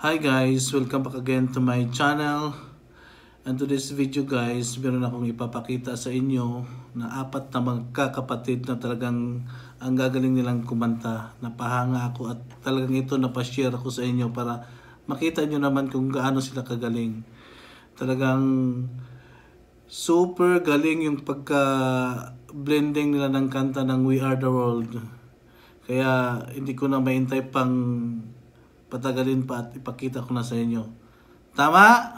Hi guys, welcome back again to my channel. And to this video guys, meron akong ipapakita sa inyo na 4 na magkakapatid na talagang ang gagaling nilang kumanta. Napahanga ako at talagang ito napashare ako sa inyo para makita nyo naman kung gaano sila kagaling. Talagang super galing yung pagka-blending nila ng kanta ng We Are The World. Kaya hindi ko na maintay pang patagalin pa at ipakita ko na sa inyo. Tama?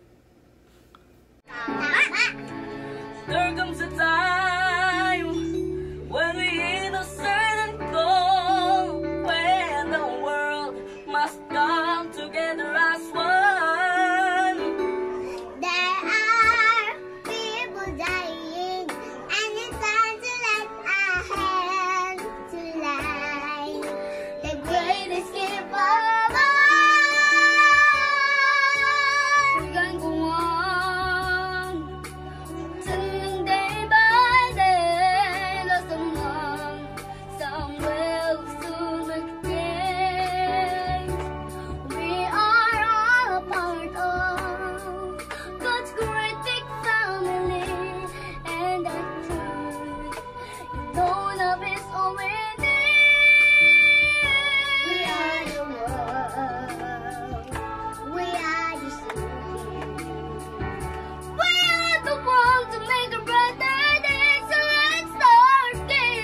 There comes a time when we hit a certain goal, when the world must come together as one. There are people dying, and it's time to let our hands to light the greatest gift of all. We can go on, turning day by day, lost among some will soon again. We are all a part of God's great big family, and the truth, you know love is all we need. We are the world, we are the city, we are the one to make a better day, so let's start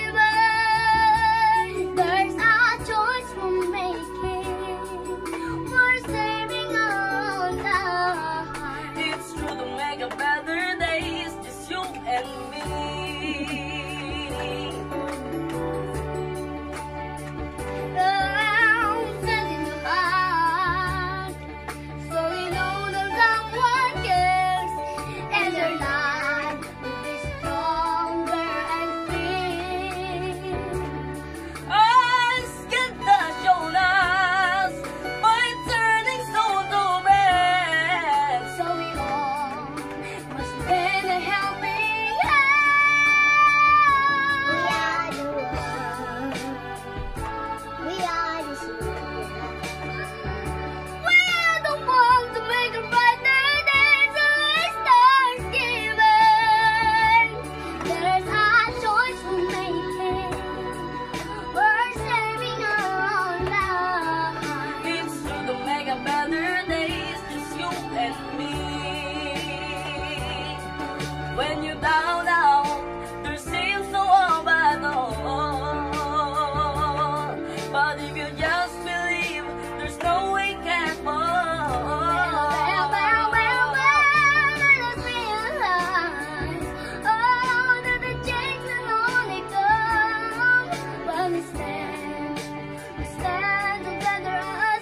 giving. There's a choice we're making, we're saving our lives. It's true, to make a better day, it's just you and me. I'm sending you out, so you know that someone cares, and your life will be stronger and free. Eyes get the shoulders, but it's turning soon to red. So we all must lend a helping hand. We are the world, we are the city, we are the one to make a brighter day, so let's start giving. There's a choice we're making, we're saving our lives. It's true, to make a better day, it's just you and me. When you're down out, there seems no hope at all. But if you just believe, there's no way can fall. Let us realize, oh, that the change will only come when we stand together as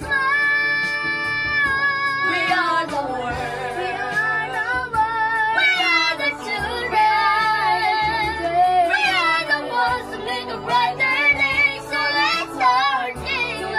one. We are the world. We are the world. We are the children. We are the ones to make a brighter day, so let's start giving.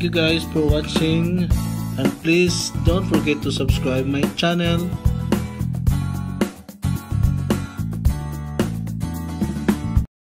Thank you guys for watching, and please don't forget to subscribe my channel.